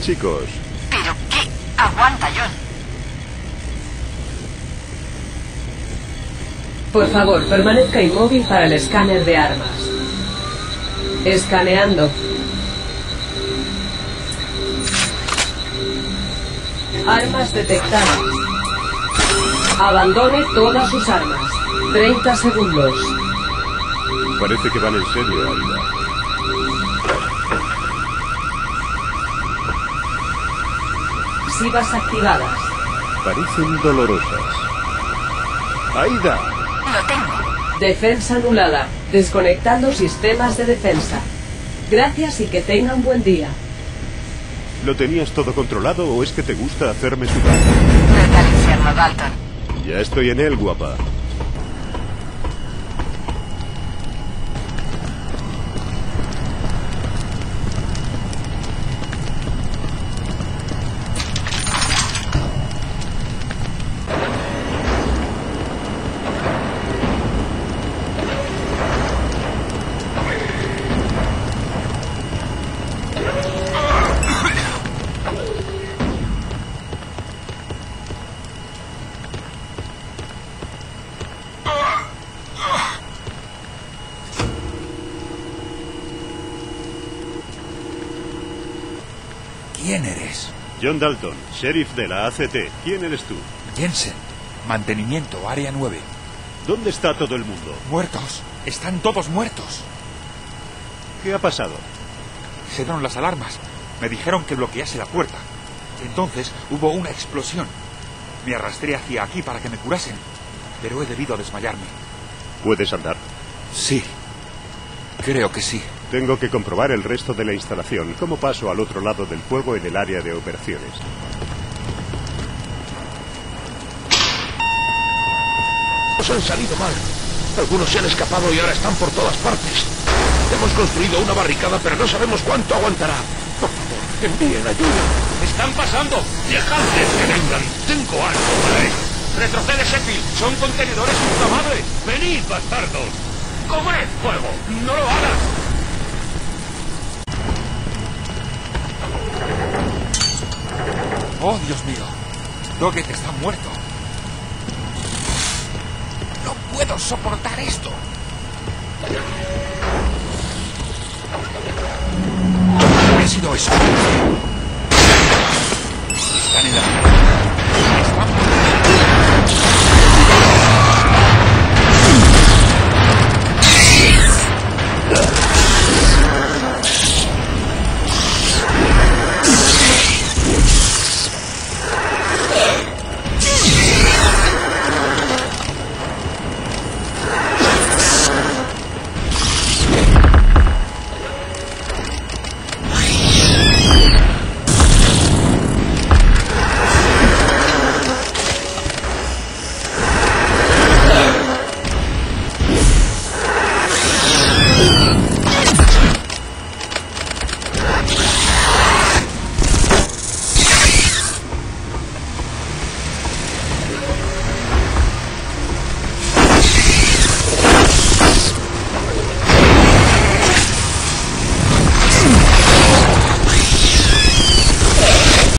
chicos. ¿Pero qué? Aguanta, John. Por favor, permanezca inmóvil para el escáner de armas. Escaneando. Armas detectadas. Abandone todas sus armas. 30 segundos. Parece que van en serio, Aida. Sivas activadas. Parecen dolorosas. ¡Aida! Lo tengo. Defensa anulada. Desconectando sistemas de defensa. Gracias y que tenga un buen día. ¿Lo tenías todo controlado o es que te gusta hacerme sudar? Vete al infierno, Dalton. Ya estoy en él, guapa. ¿Quién eres? John Dalton, sheriff de la ACT. ¿Quién eres tú? Jensen. Mantenimiento, área 9. ¿Dónde está todo el mundo? Muertos. Están todos muertos. ¿Qué ha pasado? Se dieron las alarmas. Me dijeron que bloquease la puerta. Entonces hubo una explosión. Me arrastré hacia aquí para que me curasen. Pero he debido desmayarme. ¿Puedes andar? Sí. Creo que sí. Tengo que comprobar el resto de la instalación. ¿Cómo paso al otro lado del fuego en el área de operaciones? Nos han salido mal. Algunos se han escapado y ahora están por todas partes. Hemos construido una barricada, pero no sabemos cuánto aguantará. Por favor, envíen ayuda. ¡Están pasando! ¡Dejadles que vengan! ¡Tengo algo para ellos! ¡Retrocede, Sheffield! ¡Son contenedores puta madre! ¡Venid, bastardos! ¡Coged fuego! ¡No lo hagas! ¡Oh, Dios mío! Doggett está muerto. ¡No puedo soportar esto! ¿Qué ha sido eso? Están en la...